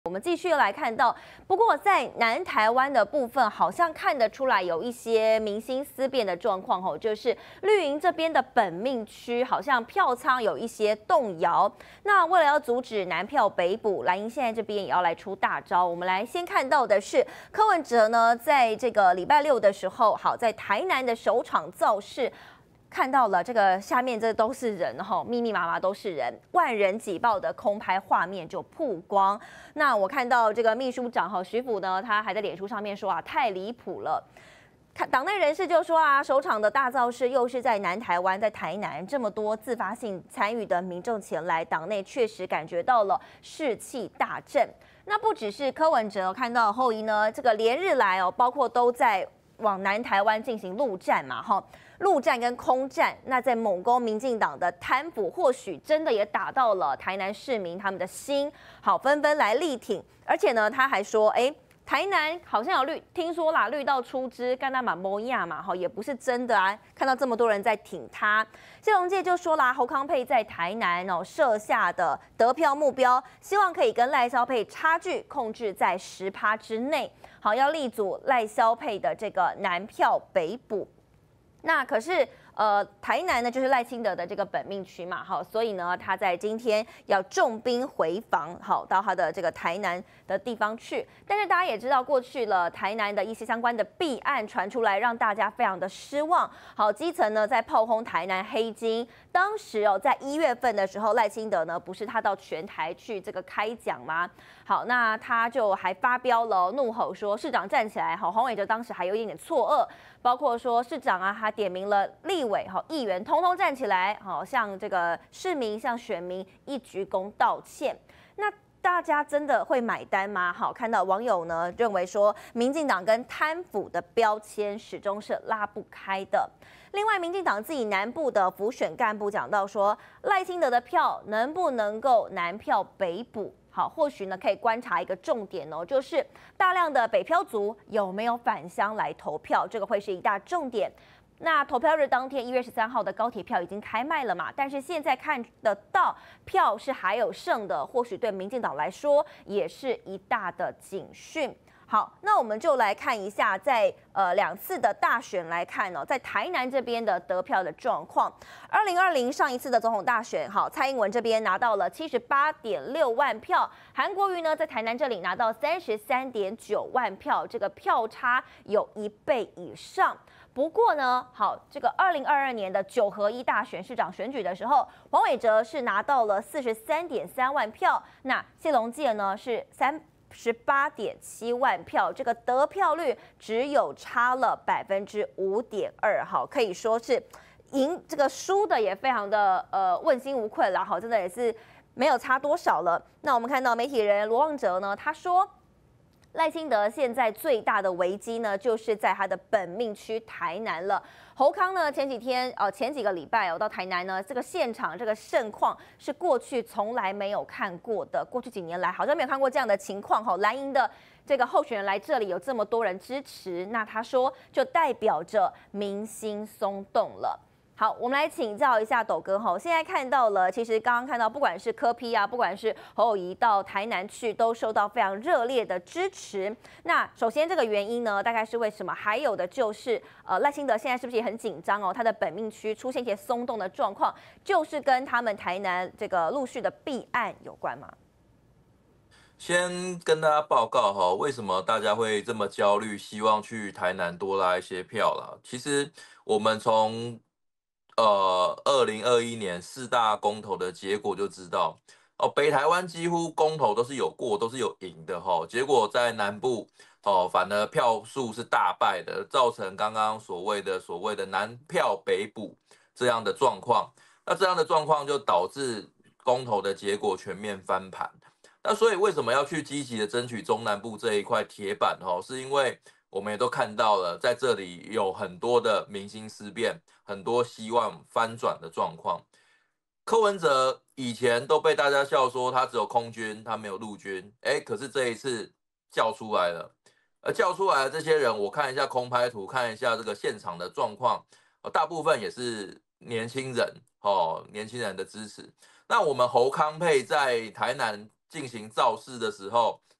我们继续来看到，不过在南台湾的部分，好像看得出来有一些民心思变的状况吼，就是绿营这边的本命区好像票仓有一些动摇。那为了要阻止南票北补，蓝营现在这边也要来出大招。我们来先看到的是柯文哲呢，在这个礼拜六的时候，好在台南的首场造势。看到了这个下面这都是人哈，密密麻麻都是人，万人挤爆的空拍画面就曝光。那我看到这个秘书长哈徐府呢，他还在脸书上面说啊，太离谱了。党内人士就说啊，首场的大造势又是在南台湾，在台南，这么多自发性参与的民众前来，党内确实感觉到了士气大振。那不只是柯文哲看到后裔呢，这个连日来哦，包括都在往南台湾进行陆战嘛，哈。陆战跟空战，那在猛攻民进党的贪腐，或许真的也打到了台南市民他们的心，好，纷纷来力挺。而且呢，他还说，台南好像有绿，听说啦，绿到出汁，干那马摩亚嘛，哈，也不是真的啊。看到这么多人在挺他，谢龙介就说啦，侯康沛在台南哦设下的得票目标，希望可以跟赖萧配差距控制在10%之内，好，要力阻赖萧配的这个南票北补。那可是，台南呢就是赖清德的这个本命区嘛，好，所以呢，他在今天要重兵回防，好，到他的这个台南的地方去。但是大家也知道，过去了台南的一些相关的弊案传出来，让大家非常的失望。好，基层呢在炮轰台南黑金，当时哦，在1月份的时候，赖清德呢不是他到全台去这个开讲吗？好，那他就还发飙了，怒吼说市长站起来。好，黄伟哲当时还有一点错愕，包括说市长啊，他点名了立委、好议员，通通站起来，好向这个市民、向选民一鞠躬道歉。那大家真的会买单吗？好，看到网友呢认为说，民进党跟贪腐的标签始终是拉不开的。另外，民进党自己南部的辅选干部讲到说，赖清德的票能不能够南票北补？好，或许呢可以观察一个重点哦，就是大量的北漂族有没有返乡来投票，这个会是一大重点。那投票日当天1月13号的高铁票已经开卖了嘛，但是现在看得到票是还有剩的，或许对民进党来说也是一大的警讯。好，那我们就来看一下在2次的大选来看哦，在台南这边的得票的状况。2020上一次的总统大选，好，蔡英文这边拿到了78.6万票，韩国瑜呢在台南这里拿到33.9万票，这个票差有1倍以上。不过呢，好，这个2022年的9合1大选市长选举的时候，黄伟哲是拿到了43.3万票，那谢龙介呢是18.7万票，这个得票率只有差了5.2%，好，可以说是赢这个输的也非常的问心无愧了，好，真的也是没有差多少了。那我们看到媒体人罗旺哲呢，他说，赖清德现在最大的危机呢，就是在他的本命区台南了。侯康呢，前几个礼拜到台南呢，这个现场这个盛况是过去从来没有看过的，过去几年来好像没有看过这样的情况。蓝营的这个候选人来这里有这么多人支持，那他说就代表着民心松动了。好，我们来请教一下斗哥哈。现在看到了，其实刚刚看到，不管是柯 P 啊，不管是侯友宜到台南去，都受到非常热烈的支持。那首先这个原因呢，大概是为什么？还有的就是赖清德现在是不是也很紧张哦？他的本命区出现一些松动的状况，就是跟他们台南这个陆续的弊案有关吗？ 先跟大家报告哈，为什么大家会这么焦虑，希望去台南多拉一些票啦？其实我们从2021年4大公投的结果就知道，北台湾几乎公投都是有过，都是有赢的哈。结果在南部反而票数是大败的，造成刚刚所谓的南票北补这样的状况。那这样的状况就导致公投的结果全面翻盘。那所以为什么要去积极的争取中南部这一块铁板？是因为我们也都看到了，在这里有很多的民心思变，很多希望翻转的状况。柯文哲以前都被大家笑说他只有空军，他没有陆军，可是这一次叫出来了，而叫出来的这些人，我看一下空拍图，看一下这个现场的状况，大部分也是年轻人，年轻人的支持。那我们侯康沛在台南进行造势的时候，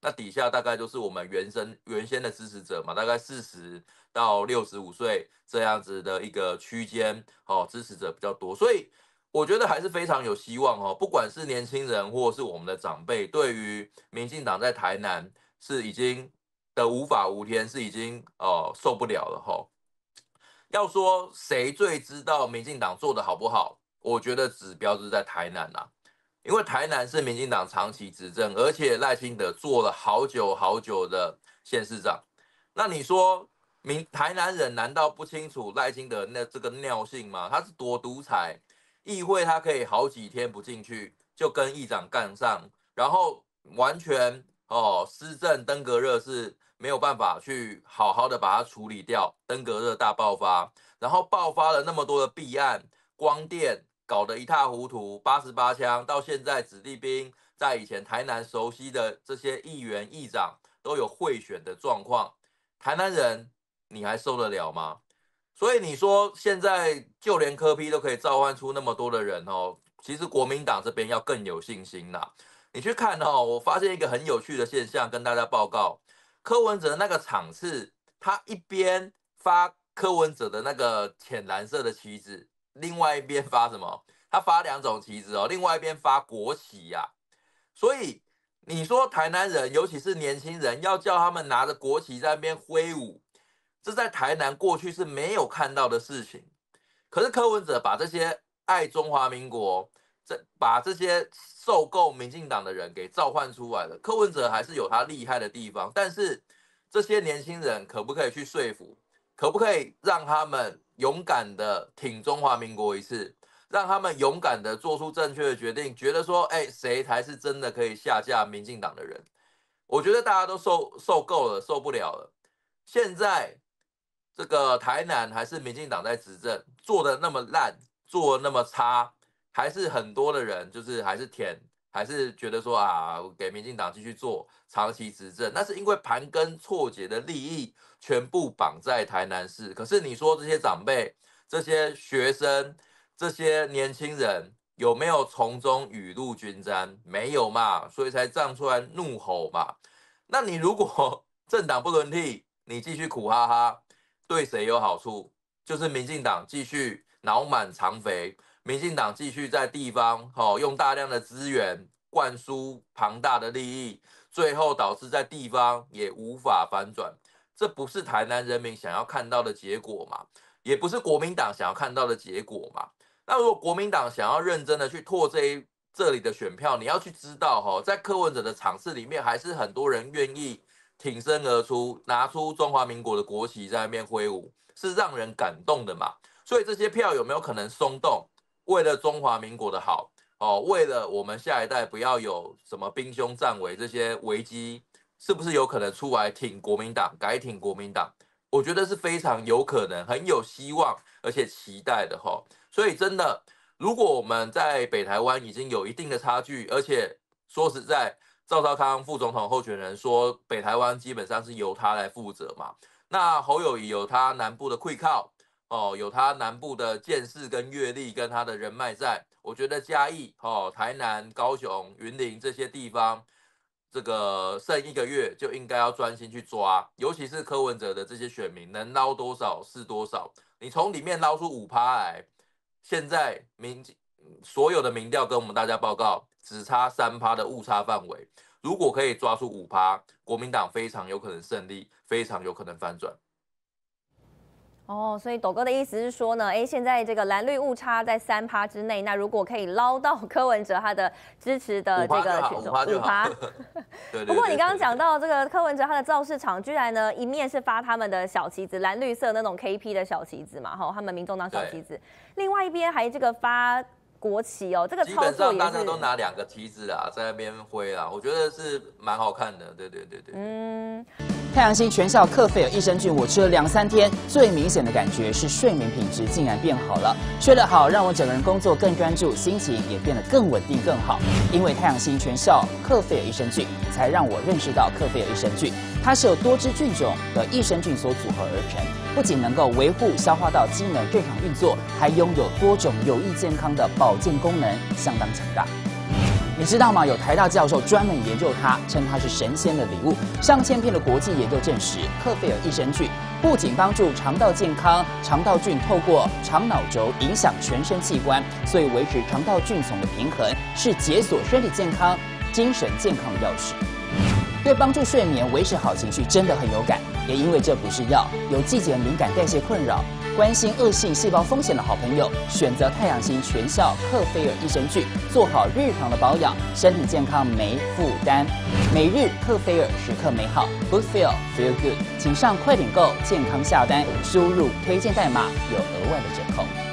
那底下大概就是我们原先的支持者嘛，大概40到65岁这样子的一个区间，支持者比较多，所以我觉得还是非常有希望哦。不管是年轻人或是我们的长辈，对于民进党在台南是已经的无法无天，是已经受不了了哈。要说谁最知道民进党做的好不好，我觉得指标就是在台南啦。因为台南是民进党长期执政，而且赖清德做了好久好久的县市长。那你说台南人难道不清楚赖清德这个尿性吗？他是多独裁，议会他可以好几天不进去就跟议长干上，然后完全施政登革热是没有办法去好好的把它处理掉，登革热大爆发，然后爆发了那么多的弊案，光电搞得一塌糊涂，88枪到现在子弟兵在以前台南熟悉的这些议员议长都有贿选的状况，台南人你还受得了吗？所以你说现在就连柯 P 都可以召唤出那么多的人哦，其实国民党这边要更有信心啦。你去看哦，我发现一个很有趣的现象，跟大家报告，柯文哲那个场次，他一边发柯文哲的那个浅蓝色的旗子，另外一边发什么？他发2种旗子哦，另外一边发国旗呀。所以你说台南人，尤其是年轻人，要叫他们拿着国旗在那边挥舞，这在台南过去是没有看到的事情。可是柯文哲把这些爱中华民国，把这些受够民进党的人给召唤出来了。柯文哲还是有他厉害的地方，但是这些年轻人可不可以去说服？可不可以让他们勇敢的挺中华民国一次？让他们勇敢的做出正确的决定，觉得说，谁才是真的可以下架民进党的人？我觉得大家都受够了，受不了了。现在这个台南还是民进党在执政，做的那么烂，做的那么差，还是很多的人就是还是觉得说给民进党继续做长期执政，那是因为盘根错节的利益全部绑在台南市。可是你说这些长辈、这些学生、这些年轻人有没有从中雨露均沾？没有嘛，所以才站出来怒吼嘛。那你如果政党不轮替，你继续苦哈哈，对谁有好处？就是民进党继续脑满肠肥，民进党继续在地方用大量的资源灌输庞大的利益，最后导致在地方也无法反转。这不是台南人民想要看到的结果嘛？也不是国民党想要看到的结果嘛？那如果国民党想要认真的去拓这里的选票，你要去知道在柯文哲的场次里面，还是很多人愿意挺身而出，拿出中华民国的国旗在那边挥舞，是让人感动的嘛。所以这些票有没有可能松动？为了中华民国的好为了我们下一代不要有什么兵凶战危这些危机，是不是有可能出来挺国民党，改挺国民党？我觉得是非常有可能，很有希望，而且期待的所以真的，如果我们在北台湾已经有一定的差距，而且说实在，赵少康副总统候选人说北台湾基本上是由他来负责嘛，那侯友宜有他南部的溃靠有他南部的见识跟阅历跟他的人脉在，我觉得嘉义台南、高雄、云林这些地方，这个剩1个月就应该要专心去抓，尤其是柯文哲的这些选民，能捞多少是多少。你从里面捞出5%来，现在所有的民调跟我们大家报告，只差3%的误差范围。如果可以抓出5%，国民党非常有可能胜利，非常有可能反转。 所以斗哥的意思是说呢，现在这个蓝绿误差在3%之内，那如果可以捞到柯文哲他的支持的这个群众5%， 对。 不过你刚刚讲到这个柯文哲他的造势场，居然呢一面是发他们的小旗子，蓝绿色那种 KP 的小旗子嘛，他们民众党小旗子，另外一边还这个发国旗这个操作也是基本上大家都拿2个旗子在那边挥我觉得是蛮好看的，对。 太阳星全效克菲尔益生菌，我吃了2、3天，最明显的感觉是睡眠品质竟然变好了。睡得好，让我整个人工作更专注，心情也变得更稳定、更好。因为太阳星全效克菲尔益生菌，才让我认识到克菲尔益生菌，它是由多支菌种的益生菌所组合而成，不仅能够维护消化道机能正常运作，还拥有多种有益健康的保健功能，相当强大。 你知道吗？有台大教授专门研究它，称它是神仙的礼物。上千篇的国际研究证实，克菲尔益生菌不仅帮助肠道健康，肠道菌透过肠脑轴影响全身器官，所以维持肠道菌丛的平衡是解锁身体健康、精神健康的钥匙。对帮助睡眠、维持好情绪真的很有感，也因为这不是药，有季节敏感、代谢困扰、关心恶性细胞风险的好朋友，选择太阳星全效克菲尔益生菌，做好日常的保养，身体健康没负担。每日克菲尔，时刻美好 ，Good Feel Feel Good， 请上快点购健康下单，输入推荐代码有额外的折扣。